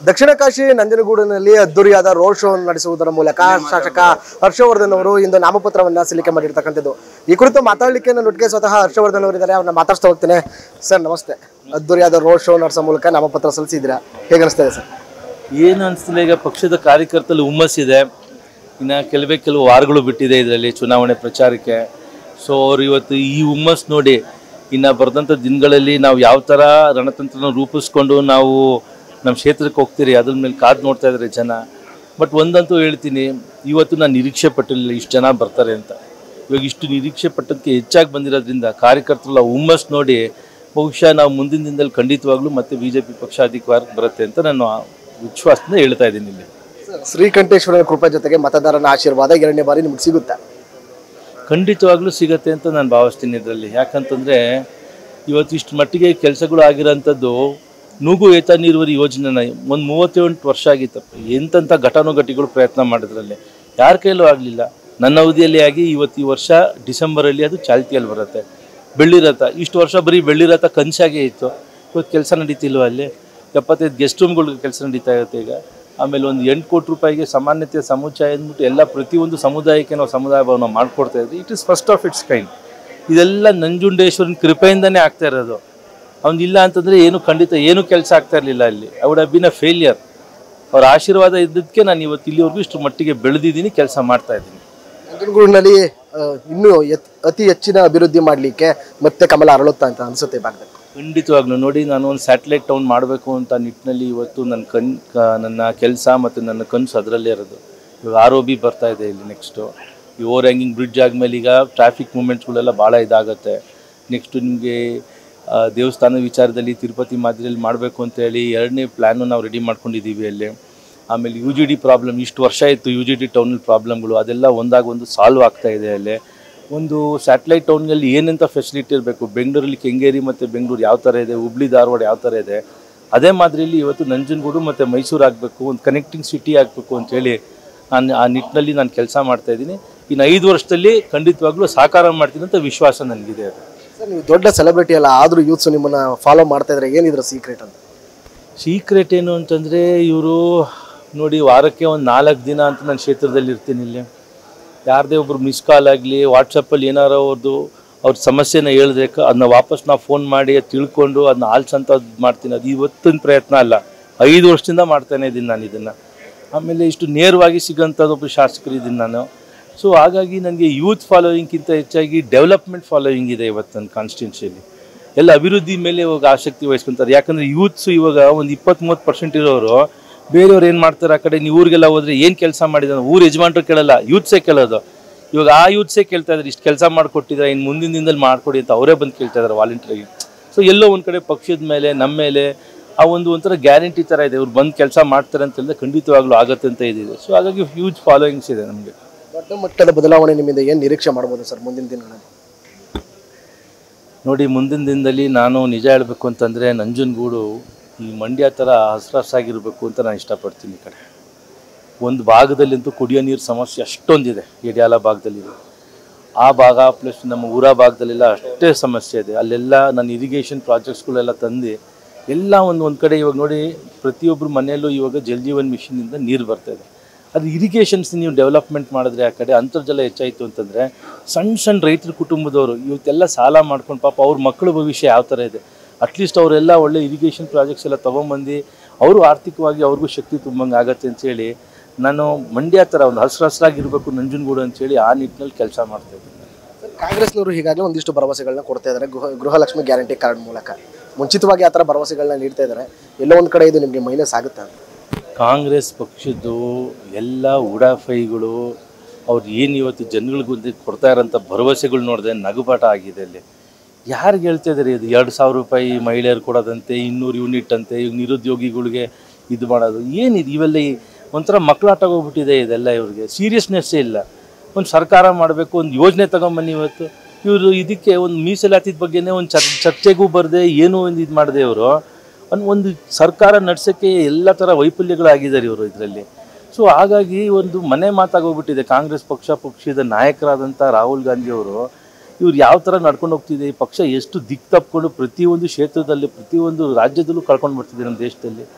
ದಕ್ಷಿಣ ಕಾಶಿ ನಂಜನಗೂಡಿನಲ್ಲಿ ಅದ್ದೂರಿಯಾದ road show ನಡೆಸುವುದರ ಮೂಲಕ ಶಾಸಕ ಹರ್ಷವರ್ಧನ್ ಅವರು ಇಂದು ನಾಮಪತ್ರವನ್ನ ಸಲ್ಲಿಕೆ ಮಾಡಿರ್ತಕ್ಕಂಥದ್ದು. ಈ ಕುರಿತು ಮಾತಾಡಲಿಕ್ಕೆ ನನ್ನೊಟ್ಟಿಗೆ ಸ್ವತಃ ಹರ್ಷವರ್ಧನ್ ಅವರಿದ್ದಾರೆ. ಅವ್ರನ್ನ ಮಾತಾಡ್ತಾ ಹೋಗ್ತೇನೆ. ಸರ್ ನಮಸ್ತೆ. ಅದ್ದೂರಿಯಾದ ರೋಡ್ ಶೋ ನಡೆಸೋ ಮೂಲಕ ನಾಮಪತ್ರ ಸಲ್ಲಿಸಿದ್ದೀರಾ, ಹೇಗೆ ಅನಿಸ್ತಾ ಇದೆ ಸರ್? ಏನು ಅನಿಸ್ತಿಲ್ಲ, ಈಗ ಪಕ್ಷದ ಕಾರ್ಯಕರ್ತರಲ್ಲಿ ಹುಮ್ಮಸ್ಸಿದೆ. ಇನ್ನು ಕೆಲವು ವಾರಗಳು ಬಿಟ್ಟಿದೆ ಇದರಲ್ಲಿ ಚುನಾವಣೆ ಪ್ರಚಾರಕ್ಕೆ. ಸೊ ಅವ್ರು ಇವತ್ತು ಈ ಹುಮ್ಮಸ್ ನೋಡಿ ಇನ್ನು ಬರೆದಂಥ ದಿನಗಳಲ್ಲಿ ನಾವು ಯಾವ ಥರ ರಣತಂತ್ರನ ರೂಪಿಸ್ಕೊಂಡು ನಾವು ನಮ್ಮ ಕ್ಷೇತ್ರಕ್ಕೆ ಹೋಗ್ತೀರಿ ಅದ್ರ ಮೇಲೆ ಕಾದು ನೋಡ್ತಾ ಇದ್ದಾರೆ ಜನ. ಬಟ್ ಒಂದಂತೂ ಹೇಳ್ತೀನಿ, ಇವತ್ತು ನಾನು ನಿರೀಕ್ಷೆ ಪಟ್ಟಿರಲಿಲ್ಲ ಇಷ್ಟು ಜನ ಬರ್ತಾರೆ ಅಂತ. ಇವಾಗ ಇಷ್ಟು ನಿರೀಕ್ಷೆ ಪಟ್ಟದಕ್ಕೆ ಹೆಚ್ಚಾಗಿ ಬಂದಿರೋದ್ರಿಂದ ಕಾರ್ಯಕರ್ತರೆಲ್ಲ ಹುಮ್ಮಸ್ ನೋಡಿ ಬಹುಶಃ ನಾವು ಮುಂದಿನ ದಿನದಲ್ಲಿ ಖಂಡಿತವಾಗ್ಲೂ ಮತ್ತೆ BJP ಪಕ್ಷ ಅಧಿಕಾರಕ್ಕೆ ಬರುತ್ತೆ ಅಂತ ನಾನು ವಿಶ್ವಾಸದಿಂದ ಹೇಳ್ತಾ ಇದ್ದೀನಿ. ಇಲ್ಲಿ ಶ್ರೀಕಂಠೇಶ್ವರನ ಕೃಪೆ ಜೊತೆಗೆ ಮತದಾರನ ಆಶೀರ್ವಾದ ಎರಡನೇ ಬಾರಿ ನಿಮ್ಗೆ ಸಿಗುತ್ತೆ? ಖಂಡಿತವಾಗ್ಲೂ ಸಿಗತ್ತೆ ಅಂತ ನಾನು ಭಾವಿಸ್ತೀನಿ ಇದರಲ್ಲಿ. ಯಾಕಂತಂದರೆ ಇವತ್ತು ಇಷ್ಟು ಮಟ್ಟಿಗೆ ಕೆಲಸಗಳು ಆಗಿರೋಂಥದ್ದು ನೂಗು ಏತ ನೀರುವರಿ ಯೋಜನೆನ ಒಂದು 38 ವರ್ಷ ಆಗಿತ್ತಪ್ಪ. ಎಂತೆಂಥ ಘಟಾನುಘಟಿಗಳು ಪ್ರಯತ್ನ ಮಾಡೋದ್ರಲ್ಲಿ ಯಾರ ಕೈಲೂ ಆಗಲಿಲ್ಲ. ನನ್ನ ಅವಧಿಯಲ್ಲಿ ಆಗಿ ಈ ವರ್ಷ ಡಿಸೆಂಬರಲ್ಲಿ ಅದು ಚಾಲ್ತಿಯಲ್ಲಿ ಬರುತ್ತೆ. ಬೆಳ್ಳಿರಥ ಇಷ್ಟು ವರ್ಷ ಬರೀ ಬೆಳ್ಳಿರಥ ಕನಸಾಗೇ ಇತ್ತು. ಇವತ್ತು ಕೆಲಸ ನಡೀತಿಲ್ವ ಅಲ್ಲಿ 75 ಗೆಸ್ಟ್ ರೂಮ್ಗಳಿಗೆ ಕೆಲಸ ನಡೀತಾ ಇರುತ್ತೆ ಈಗ. ಆಮೇಲೆ ಒಂದು 8 ಕೋಟಿ ರೂಪಾಯಿಗೆ ಸಮಾನ್ಯತೆ ಸಮುಚ್ಚಯ ಅಂದ್ಬಿಟ್ಟು ಎಲ್ಲ ಪ್ರತಿಯೊಂದು ಸಮುದಾಯಕ್ಕೆ ನಾವು ಸಮುದಾಯ ಭವನ ಮಾಡಿಕೊಡ್ತಾ ಇದ್ವಿ. It is first of its kind. ಇದೆಲ್ಲ ನಂಜುಂಡೇಶ್ವರನ ಕೃಪೆಯಿಂದನೇ ಆಗ್ತಾ ಇರೋದು. ಅವನಿಲ್ಲ ಅಂತಂದರೆ ಖಂಡಿತ ಏನೂ ಕೆಲಸ ಆಗ್ತಾ ಇರಲಿಲ್ಲ ಅಲ್ಲಿ. I would have been a failure. ಅವ್ರ ಆಶೀರ್ವಾದ ಇದ್ದದಕ್ಕೆ ನಾನು ಇವತ್ತು ಇಲ್ಲಿವರೆಗೂ ಇಷ್ಟು ಮಟ್ಟಿಗೆ ಬೆಳೆದಿದ್ದೀನಿ, ಕೆಲಸ ಮಾಡ್ತಾ ಇದ್ದೀನಿ. ನಂಜನಗೂಡಿನಲ್ಲಿ ಇನ್ನೂ ಅತಿ ಹೆಚ್ಚಿನ ಅಭಿವೃದ್ಧಿ ಮಾಡಲಿಕ್ಕೆ ಮತ್ತೆ ಕಮಲ ಅರಳುತ್ತಾ ಅಂತ ಅನಿಸುತ್ತೆ ಭಾಗದಲ್ಲಿ. ಖಂಡಿತವಾಗ್ಲೂ ನೋಡಿ, ನಾನು ಒಂದು ಸ್ಯಾಟಲೈಟ್ ಟೌನ್ ಮಾಡಬೇಕು ಅಂತ ನಿಟ್ಟಿನಲ್ಲಿ ಇವತ್ತು ನನ್ನ ಕೆಲಸ ಮತ್ತು ನನ್ನ ಕನಸು ಅದರಲ್ಲೇ ಇರೋದು. ಇವಾಗ ROB ಬರ್ತಾ ಇದೆ ಇಲ್ಲಿ. ನೆಕ್ಸ್ಟು ಈ ಓವರ್ ಹ್ಯಾಂಗಿಂಗ್ ಬ್ರಿಡ್ಜ್ ಆದಮೇಲೆ ಈಗ ಟ್ರಾಫಿಕ್ ಮೂಮೆಂಟ್ಸ್ಗಳೆಲ್ಲ ಭಾಳ ಇದಾಗುತ್ತೆ. ನೆಕ್ಸ್ಟು ನಿಮಗೆ ದೇವಸ್ಥಾನ ವಿಚಾರದಲ್ಲಿ ತಿರುಪತಿ ಮಾದರಿಯಲ್ಲಿ ಮಾಡಬೇಕು ಅಂತೇಳಿ 2ನೇ ಪ್ಲ್ಯಾನು ನಾವು ರೆಡಿ ಮಾಡ್ಕೊಂಡಿದ್ದೀವಿ ಅಲ್ಲಿ. ಆಮೇಲೆ UGD ಪ್ರಾಬ್ಲಮ್ ಇಷ್ಟು ವರ್ಷ ಇತ್ತು, UGD ಟೌನಲ್ಲಿ ಪ್ರಾಬ್ಲಮ್ಗಳು ಅದೆಲ್ಲ ಒಂದಾಗ ಒಂದು ಸಾಲ್ವ್ ಆಗ್ತಾ ಇದೆ ಅಲ್ಲಿ. ಒಂದು ಸ್ಯಾಟಲೈಟ್ ಟೌನ್ನಲ್ಲಿ ಏನಂತ ಫೆಸಿಲಿಟಿ ಇರಬೇಕು, ಬೆಂಗಳೂರಲ್ಲಿ ಕೆಂಗೇರಿ ಮತ್ತು ಬೆಂಗಳೂರು ಯಾವ ಥರ ಇದೆ, ಹುಬ್ಳಿ ಧಾರವಾಡ ಯಾವ ಥರ ಇದೆ, ಅದೇ ಮಾದರಿಯಲ್ಲಿ ಇವತ್ತು ನಂಜನಗೂಡು ಮತ್ತು ಮೈಸೂರು ಆಗಬೇಕು, ಒಂದು ಕನೆಕ್ಟಿಂಗ್ ಸಿಟಿ ಆಗಬೇಕು ಅಂಥೇಳಿ ನಾನು ಆ ನಿಟ್ಟಿನಲ್ಲಿ ನಾನು ಕೆಲಸ ಮಾಡ್ತಾಯಿದ್ದೀನಿ. ಇನ್ನು 5 ವರ್ಷದಲ್ಲಿ ಖಂಡಿತವಾಗ್ಲೂ ಸಾಕಾರ ಮಾಡ್ತೀನಿ ಅಂತ ವಿಶ್ವಾಸ ನನಗಿದೆ. ಅದು ಸರ್, ನೀವು ದೊಡ್ಡ ಸೆಲೆಬ್ರಿಟಿ ಅಲ್ಲ, ಆದರೂ ಯೂತ್ಸು ನಿಮ್ಮನ್ನು ಫಾಲೋ ಮಾಡ್ತಾ ಇದ್ದಾರೆ, ಏನಿದ್ರು ಸೀಕ್ರೆಟ್ ಅಂತ? ಸೀಕ್ರೆಟ್ ಏನು ಅಂತಂದರೆ ಇವರು ನೋಡಿ, ವಾರಕ್ಕೆ ಒಂದು 4 ದಿನ ಅಂತ ನಾನು ಕ್ಷೇತ್ರದಲ್ಲಿ ಇರ್ತೀನಿ ಇಲ್ಲಿ. ಯಾರದೇ ಒಬ್ರು ಮಿಸ್ ಕಾಲ್ ಆಗಲಿ, ವಾಟ್ಸಪ್ಪಲ್ಲಿ ಏನಾರು ಅವ್ರ ಸಮಸ್ಯೆನ ಹೇಳಿದ್ರೆ ಅದನ್ನ ವಾಪಸ್ ನಾವು ಫೋನ್ ಮಾಡಿ ತಿಳ್ಕೊಂಡು ಅದನ್ನ ಆಲ್ಸಂತ ಮಾಡ್ತೀನಿ. ಅದು ಇವತ್ತಿನ ಪ್ರಯತ್ನ ಅಲ್ಲ, 5 ವರ್ಷದಿಂದ ಮಾಡ್ತಾನೆ ಇದ್ದೀನಿ ನಾನು ಇದನ್ನು. ಆಮೇಲೆ ಇಷ್ಟು ನೇರವಾಗಿ ಸಿಗೋಂಥದ್ದೊಬ್ಬರು ಶಾಸಕರು ಇದ್ದೀನಿ ನಾನು. ಸೊ ಹಾಗಾಗಿ ನನಗೆ ಯೂತ್ ಫಾಲೋವಿಂಗ್ಗಿಂತ ಹೆಚ್ಚಾಗಿ ಡೆವಲಪ್ಮೆಂಟ್ ಫಾಲೋವಿಂಗ್ ಇದೆ ಇವತ್ತು ನನ್ನ ಕಾನ್ಸ್ಟಿಟ್ಯೂನ್ಸಿಯಲ್ಲಿ. ಎಲ್ಲ ಅಭಿವೃದ್ಧಿ ಮೇಲೆ ಇವಾಗ ಆಸಕ್ತಿ ವಹಿಸ್ಕೊತಾರೆ. ಯಾಕಂದರೆ ಯೂತ್ಸು ಇವಾಗ ಒಂದು 20-30% ಇರೋರು ಬೇರೆಯವ್ರು ಏನು ಮಾಡ್ತಾರೆ, ಆ ಕಡೆ ನೀವು ಊರಿಗೆಲ್ಲ ಹೋದರೆ ಏನು ಕೆಲಸ ಮಾಡಿದಾರೆ ಊರು ಯಜಮಾನ್ರು ಕೇಳಲ್ಲ, ಯೂತ್ಸೇ ಕೇಳೋದು. ಇವಾಗ ಆ ಯೂತ್ಸೇ ಕೇಳ್ತಾ ಇದ್ದಾರೆ, ಇಷ್ಟು ಕೆಲಸ ಮಾಡಿಕೊಟ್ಟಿದ್ದಾರೆ, ಇನ್ನು ಮುಂದಿನ ದಿನದಲ್ಲಿ ಮಾಡಿಕೊಡಿ ಅಂತ ಅವರೇ ಬಂದು ಕೇಳ್ತಾ ಇದ್ದಾರೆ ವಾಲಂಟಿಯರಾಗಿ. ಸೊ ಎಲ್ಲೋ ಒಂದು ಕಡೆ ಪಕ್ಷದ ಮೇಲೆ ನಮ್ಮ ಮೇಲೆ ಆ ಒಂಥರ ಗ್ಯಾರಂಟಿ ಥರ ಇದೆ, ಇವ್ರು ಬಂದು ಕೆಲಸ ಮಾಡ್ತಾರೆ ಅಂತ ಹೇಳಿದ್ರೆ ಖಂಡಿತವಾಗ್ಲೂ ಆಗುತ್ತೆ ಅಂತ ಇದಿದೆ. ಸೊ ಹಾಗಾಗಿ ಹ್ಯೂಜ್ ಫಾಲೋಯಿಂಗ್ಸ್ ಇದೆ ನಮಗೆ. ದೊಡ್ಡ ಮಟ್ಟದ ಬದಲಾವಣೆ ನಿಮ್ಮಿಂದ ಏನು ನಿರೀಕ್ಷೆ ಮಾಡ್ಬೋದು ಸರ್ ಮುಂದಿನ ದಿನಗಳಲ್ಲಿ? ನೋಡಿ, ಮುಂದಿನ ದಿನದಲ್ಲಿ ನಾನು ನಿಜ ಹೇಳಬೇಕು ಅಂತಂದರೆ ನಂಜನಗೂಡು ಈ ಮಂಡ್ಯ ಥರ ಹಸಿರಾಗಿರಬೇಕು ಅಂತ ನಾನು ಇಷ್ಟಪಡ್ತೀನಿ. ಈ ಕಡೆ ಒಂದು ಭಾಗದಲ್ಲಂತೂ ಕುಡಿಯೋ ನೀರು ಸಮಸ್ಯೆ ಅಷ್ಟೊಂದಿದೆ, ಎಡಿಯಾಲ ಭಾಗದಲ್ಲಿದೆ. ಆ ಭಾಗ ಪ್ಲಸ್ ನಮ್ಮ ಊರ ಭಾಗದಲ್ಲೆಲ್ಲ ಅಷ್ಟೇ ಸಮಸ್ಯೆ ಇದೆ. ಅಲ್ಲೆಲ್ಲ ನಾನು ಇರಿಗೇಷನ್ ಪ್ರಾಜೆಕ್ಟ್ಸ್ಗಳೆಲ್ಲ ತಂದು ಎಲ್ಲ ಒಂದು ಕಡೆ ಇವಾಗ ನೋಡಿ, ಪ್ರತಿಯೊಬ್ಬರು ಮನೆಯಲ್ಲೂ ಇವಾಗ ಜಲ್ ಜೀವನ್ ಮಿಷನಿಂದ ನೀರು ಬರ್ತಾಯಿದೆ. ಅದು ಇರಿಗೇಷನ್ಸ್ ನೀವು ಡೆವಲಪ್ಮೆಂಟ್ ಮಾಡಿದ್ರೆ, ಆ ಕಡೆ ಅಂತರ್ಜಲ ಹೆಚ್ಚಾಯಿತು ಅಂತಂದರೆ ಸಣ್ಣ ರೈತರ ಕುಟುಂಬದವರು ಇವತ್ತೆಲ್ಲ ಸಾಲ ಮಾಡ್ಕೊಂಡು ಪಾಪ ಅವ್ರ ಮಕ್ಕಳ ಭವಿಷ್ಯ ಯಾವ ಥರ ಇದೆ, ಅಟ್ಲೀಸ್ಟ್ ಅವರೆಲ್ಲ ಒಳ್ಳೆ ಇರಿಗೇಷನ್ ಪ್ರಾಜೆಕ್ಟ್ಸ್ ಎಲ್ಲ ತೊಗೊಂಬಂದು ಅವರು ಆರ್ಥಿಕವಾಗಿ ಅವ್ರಿಗೂ ಶಕ್ತಿ ತುಂಬಂಗೆ ಆಗತ್ತೆ ಅಂಥೇಳಿ ನಾನು ಮಂಡ್ಯ ಥರ ಒಂದು ಹಸಿರಾಗಿರಬೇಕು ನಂಜನಗೂಡು ಅಂಥೇಳಿ ಆ ನಿಟ್ಟಿನಲ್ಲಿ ಕೆಲಸ ಮಾಡ್ತಾಯಿದ್ದೀನಿ. ಕಾಂಗ್ರೆಸ್ನವರು ಹೀಗಾಗಲೇ ಒಂದಿಷ್ಟು ಭರವಸೆಗಳನ್ನ ಕೊಡ್ತಾ ಇದ್ದಾರೆ, ಗೃಹಲಕ್ಷ್ಮಿ ಗ್ಯಾರಂಟಿ ಕಾರ್ಡ್ ಮೂಲಕ. ಮುಂಚಿತವಾಗಿ ಆ ಥರ ಭರವಸೆಗಳನ್ನ ನೀಡ್ತಾ ಇದ್ದಾರೆ, ಎಲ್ಲೋ ಒಂದು ಕಡೆ ಇದು ನಿಮಗೆ ಮೈನಸ್ ಆಗುತ್ತೆ? ಕಾಂಗ್ರೆಸ್ ಪಕ್ಷದ್ದು ಎಲ್ಲ ಉಡಾಫೈಗಳು ಅವ್ರು ಏನು ಇವತ್ತು ಜನಗಳಿಗೊಂದು ಕೊಡ್ತಾ ಇರೋಂಥ ಭರವಸೆಗಳು ನೋಡಿದ್ರೆ ನಗುಪಾಠ ಆಗಿದೆ. ಅಲ್ಲಿ ಯಾರಿಗೆ ಹೇಳ್ತಾ ಇದ್ದಾರೆ ಇದು 2,000 ರೂಪಾಯಿ ಮಹಿಳೆಯರು ಕೊಡೋದಂತೆ, 200 ಯೂನಿಟ್ ಅಂತೆ, ಈಗ ನಿರುದ್ಯೋಗಿಗಳಿಗೆ ಇದು ಮಾಡೋದು ಏನಿದೆ, ಇವೆಲ್ಲ ಒಂಥರ ಮಕ್ಕಳಾಟ ಹೋಗ್ಬಿಟ್ಟಿದೆ ಇದೆಲ್ಲ. ಇವ್ರಿಗೆ ಸೀರಿಯಸ್ನೆಸ್ಸೇ ಇಲ್ಲ. ಒಂದು ಸರ್ಕಾರ ಮಾಡಬೇಕು, ಒಂದು ಯೋಜನೆ ತಗೊಂಬನ್ನಿ. ಇವತ್ತು ಇವರು ಇದಕ್ಕೆ ಒಂದು ಮೀಸಲಾತಿದ ಬಗ್ಗೆನೇ ಒಂದು ಚರ್ಚೆಗೂ ಬರದೆ ಏನೂ ಒಂದು ಇದು ಮಾಡಿದೆ. ಇವರು ಒಂದು ಸರ್ಕಾರ ನಡೆಸೋಕ್ಕೆ ಎಲ್ಲ ಥರ ವೈಫಲ್ಯಗಳಾಗಿದ್ದಾರೆ ಇವರು ಇದರಲ್ಲಿ. ಸೊ ಹಾಗಾಗಿ ಒಂದು ಮನೆ ಮಾತಾಗೋಗ್ಬಿಟ್ಟಿದೆ. ಕಾಂಗ್ರೆಸ್ ಪಕ್ಷದ ನಾಯಕರಾದಂಥ ರಾಹುಲ್ ಗಾಂಧಿ ಅವರು ಇವ್ರು ಯಾವ ಥರ ನಡ್ಕೊಂಡು ಹೋಗ್ತಿದೆ, ಈ ಪಕ್ಷ ಎಷ್ಟು ದಿಕ್ಕು ತಪ್ಪಿಕೊಂಡು ಪ್ರತಿಯೊಂದು ಕ್ಷೇತ್ರದಲ್ಲಿ ಪ್ರತಿಯೊಂದು ರಾಜ್ಯದಲ್ಲೂ ಕಳ್ಕೊಂಡು ಬರ್ತಿದೆ ನಮ್ಮ ದೇಶದಲ್ಲಿ.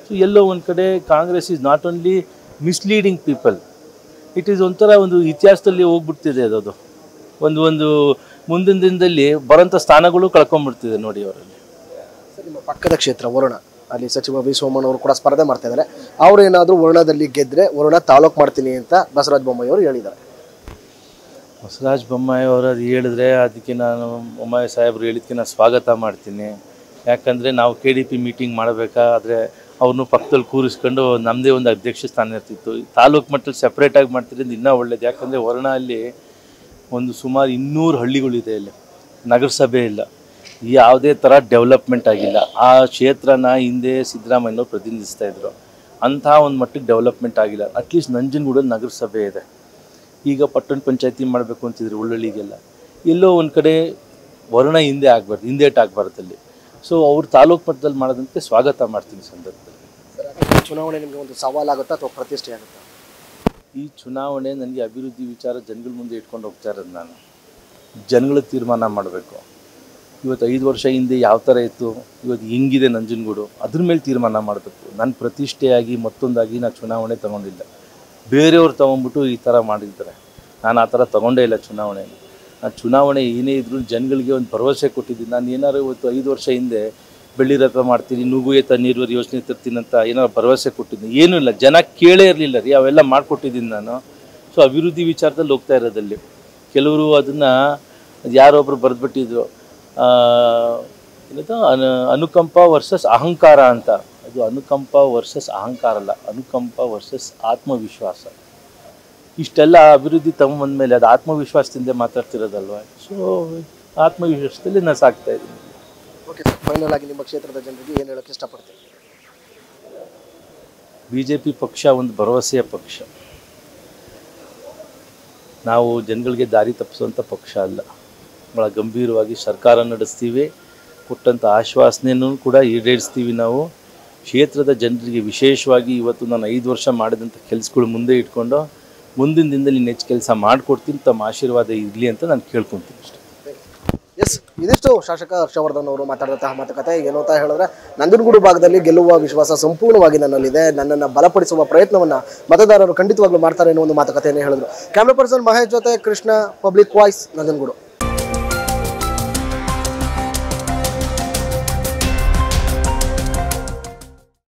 ಸೊ ಎಲ್ಲೋ ಒಂದು ಕಡೆ Congress is not only misleading people, it is ಒಂಥರ ಒಂದು ಇತಿಹಾಸದಲ್ಲಿ ಹೋಗ್ಬಿಡ್ತಿದೆ ಅದು. ಒಂದು ಮುಂದಿನ ದಿನದಲ್ಲಿ ಬರೋಂಥ ಸ್ಥಾನಗಳು ಕಳ್ಕೊಂಡ್ಬಿಡ್ತಿದೆ ನೋಡಿ ಅವರಲ್ಲಿ. ನಿಮ್ಮ ಪಕ್ಕದ ಕ್ಷೇತ್ರ ವರುಣ, ಅಲ್ಲಿ ಸಚಿವ ವಿ ಸೋಮಣ್ಣವರು ಕೂಡ ಸ್ಪರ್ಧೆ ಮಾಡ್ತಾ ಇದ್ದಾರೆ. ಅವರು ಏನಾದರೂ ವರುಣದಲ್ಲಿ ಗೆದ್ದರೆ ವರುಣ ತಾಲೂಕು ಮಾಡ್ತೀನಿ ಅಂತ ಬಸವರಾಜ ಬೊಮ್ಮಾಯಿ ಅವರು ಹೇಳಿದ್ದಾರೆ. ಬಸವರಾಜ ಬೊಮ್ಮಾಯಿ ಅವರು ಅದು ಹೇಳಿದ್ರೆ ಅದಕ್ಕೆ ನಾನು ಬೊಮ್ಮಾಯಿ ಸಾಹೇಬರು ಹೇಳಿದ್ದಕ್ಕೆ ನಾನು ಸ್ವಾಗತ ಮಾಡ್ತೀನಿ. ಯಾಕಂದರೆ ನಾವು KDP ಮೀಟಿಂಗ್ ಮಾಡಬೇಕಾದ್ರೆ ಅವ್ರನ್ನೂ ಪಕ್ಕದಲ್ಲಿ ಕೂರಿಸ್ಕೊಂಡು ನಮ್ಮದೇ ಒಂದು ಅಧ್ಯಕ್ಷ ಸ್ಥಾನ ಇರ್ತಿತ್ತು. ತಾಲೂಕು ಮಟ್ಟದಲ್ಲಿ ಸಪ್ರೇಟಾಗಿ ಮಾಡ್ತಿರೋದು ಇನ್ನೂ ಒಳ್ಳೇದು. ಯಾಕಂದರೆ ವರುಣ ಅಲ್ಲಿ ಒಂದು ಸುಮಾರು 200 ಹಳ್ಳಿಗಳಿದೆ, ಇಲ್ಲಿ ನಗರಸಭೆ ಇಲ್ಲ, ಯಾವುದೇ ಥರ ಡೆವಲಪ್ಮೆಂಟ್ ಆಗಿಲ್ಲ. ಆ ಕ್ಷೇತ್ರನ ಹಿಂದೆ ಸಿದ್ದರಾಮಯ್ಯನವ್ರು ಪ್ರತಿನಿಧಿಸ್ತಾಯಿದ್ರು, ಅಂಥ ಒಂದು ಮಟ್ಟಿಗೆ ಡೆವಲಪ್ಮೆಂಟ್ ಆಗಿಲ್ಲ. ಅಟ್ಲೀಸ್ಟ್ ನಂಜನಗೂಡಲ್ಲಿ ನಗರಸಭೆ ಇದೆ. ಈಗ ಪಟ್ಟಣ ಪಂಚಾಯತಿ ಮಾಡಬೇಕು ಅಂತಿದ್ರು ಉಳ್ಳಳ್ಳಿಗೆಲ್ಲ. ಎಲ್ಲೋ ಒಂದು ಕಡೆ ವರುಣ ಹಿಂದೇಟ್ ಆಗಬಾರ್ದಲ್ಲಿ. ಸೊ ಅವ್ರು ತಾಲೂಕು ಮಟ್ಟದಲ್ಲಿ ಮಾಡೋದಂತೆ ಸ್ವಾಗತ ಮಾಡ್ತೀನಿ ಸಂದರ್ಭದಲ್ಲಿ. ಚುನಾವಣೆ ನಿಮಗೆ ಒಂದು ಸವಾಲಾಗುತ್ತಾ ಅಥವಾ ಪ್ರತಿಷ್ಠೆ ಆಗುತ್ತಾ? ಈ ಚುನಾವಣೆ ನನಗೆ ಅಭಿವೃದ್ಧಿ ವಿಚಾರ ಜನಗಳ ಮುಂದೆ ಇಟ್ಕೊಂಡು ಹೋಗ್ತಾ ಇರೋದು. ನಾನು ಜನಗಳ ತೀರ್ಮಾನ ಮಾಡಬೇಕು. ಇವತ್ತು 5 ವರ್ಷ ಹಿಂದೆ ಯಾವ ಥರ ಇತ್ತು, ಇವತ್ತು ಹೆಂಗಿದೆ ನಂಜನಗೂಡು, ಅದ್ರ ಮೇಲೆ ತೀರ್ಮಾನ ಮಾಡಬೇಕು. ನನ್ನ ಪ್ರತಿಷ್ಠೆಯಾಗಿ ಮತ್ತೊಂದಾಗಿ ನಾನು ಚುನಾವಣೆ ತೊಗೊಂಡಿಲ್ಲ. ಬೇರೆಯವ್ರು ತೊಗೊಂಡ್ಬಿಟ್ಟು ಈ ಥರ ಮಾಡಿದ್ದಾರೆ. ನಾನು ಆ ಥರ ತೊಗೊಂಡೇ ಇಲ್ಲ ಚುನಾವಣೆಯಲ್ಲಿ. ನಾನು ಚುನಾವಣೆ ಏನೇ ಇದ್ರೂ ಜನಗಳಿಗೆ ಒಂದು ಭರವಸೆ ಕೊಟ್ಟಿದ್ದೀನಿ. ನಾನು ಏನಾರು ಇವತ್ತು 5 ವರ್ಷ ಹಿಂದೆ ಬೆಳ್ಳಿ ರಥ ಮಾಡ್ತೀನಿ, ನುಗ್ಗುಯೇತ ನೀರುವರಿ ಯೋಜನೆ ತರ್ತೀನಿ ಅಂತ ಏನಾರು ಭರವಸೆ ಕೊಟ್ಟಿದ್ದೀನಿ. ಏನೂ ಇಲ್ಲ, ಜನ ಕೇಳೇ ಇರಲಿಲ್ಲ ರೀ. ಅವೆಲ್ಲ ಮಾಡಿಕೊಟ್ಟಿದ್ದೀನಿ ನಾನು. ಸೊ ಅಭಿವೃದ್ಧಿ ವಿಚಾರದಲ್ಲಿ ಹೋಗ್ತಾ ಇರೋದಲ್ಲಿ ಕೆಲವರು ಅದನ್ನು ಯಾರೊಬ್ಬರು ಬರೆದ್ಬಿಟ್ಟಿದ್ರು, ಏನಂತ ಅನುಕಂಪ ವರ್ಸಸ್ ಅಹಂಕಾರ ಅಂತ. ಅದು ಅನುಕಂಪ ವರ್ಸಸ್ ಅಹಂಕಾರ ಅಲ್ಲ, ಅನುಕಂಪ ವರ್ಸಸ್ ಆತ್ಮವಿಶ್ವಾಸ. ಇಷ್ಟೆಲ್ಲ ಅಭಿವೃದ್ಧಿ ತಗೊಂಬಂದ ಮೇಲೆ ಅದು ಆತ್ಮವಿಶ್ವಾಸದಿಂದ ಮಾತಾಡ್ತಿರೋದಲ್ವ. ಸೊ ಆತ್ಮವಿಶ್ವಾಸದಲ್ಲಿ ನಾನು ಸಾಕ್ತಾ ಇದ್ದೀನಿ. ಓಕೆ ಸರ್, ಫೈನಲ್ ಆಗಿ ನಿಮ್ಮ ಕ್ಷೇತ್ರದ ಜನರಿಗೆ ಏನು ಹೇಳೋಕ್ಕೆ ಇಷ್ಟಪಡ್ತೀನಿ? BJP ಪಕ್ಷ ಒಂದು ಭರವಸೆಯ ಪಕ್ಷ. ನಾವು ಜನಗಳಿಗೆ ದಾರಿ ತಪ್ಪಿಸುವಂಥ ಪಕ್ಷ ಅಲ್ಲ. ಭಾಳ ಗಂಭೀರವಾಗಿ ಸರ್ಕಾರ ನಡೆಸ್ತೀವಿ, ಕೊಟ್ಟಂಥ ಆಶ್ವಾಸನೆಯೂ ಕೂಡ ಈಡೇರಿಸ್ತೀವಿ. ನಾವು ಕ್ಷೇತ್ರದ ಜನರಿಗೆ ವಿಶೇಷವಾಗಿ ಇವತ್ತು ನಾನು 5 ವರ್ಷ ಮಾಡಿದಂಥ ಕೆಲಸಗಳು ಮುಂದೆ ಇಟ್ಕೊಂಡು ಮುಂದಿನ ದಿನದಲ್ಲಿ ಹೆಚ್ಚು ಕೆಲಸ ಮಾಡಿಕೊಡ್ತೀನಿ. ತಮ್ಮ ಆಶೀರ್ವಾದ ಇರಲಿ ಅಂತ ನಾನು ಕೇಳ್ಕೊತೀನಿ ಅಷ್ಟೇ. ಎಸ್, ಇದಿಷ್ಟು ಶಾಸಕ ಹರ್ಷವರ್ಧನ್ ಅವರು ಮಾತಾಡಿದಂತಹ ಮಾತುಕತೆ. ಏನು ಅಂತ ಹೇಳಿದ್ರೆ, ನಂಜನಗೂಡು ಭಾಗದಲ್ಲಿ ಗೆಲ್ಲುವ ವಿಶ್ವಾಸ ಸಂಪೂರ್ಣವಾಗಿ ನನ್ನಲ್ಲಿದೆ. ನನ್ನನ್ನು ಬಲಪಡಿಸುವ ಪ್ರಯತ್ನವನ್ನು ಮತದಾರರು ಖಂಡಿತವಾಗ್ಲೂ ಮಾಡ್ತಾರೆ ಅನ್ನೋ ಒಂದು ಮಾತುಕತೆಯನ್ನು ಹೇಳಿದ್ರು. ಕ್ಯಾಮ್ರಾ ಪರ್ಸನ್ ಮಹೇಶ್ ಜೊತೆ ಕೃಷ್ಣ, ಪಬ್ಲಿಕ್ ವಾಯ್ಸ್, ನಂಜನಗೂಡು.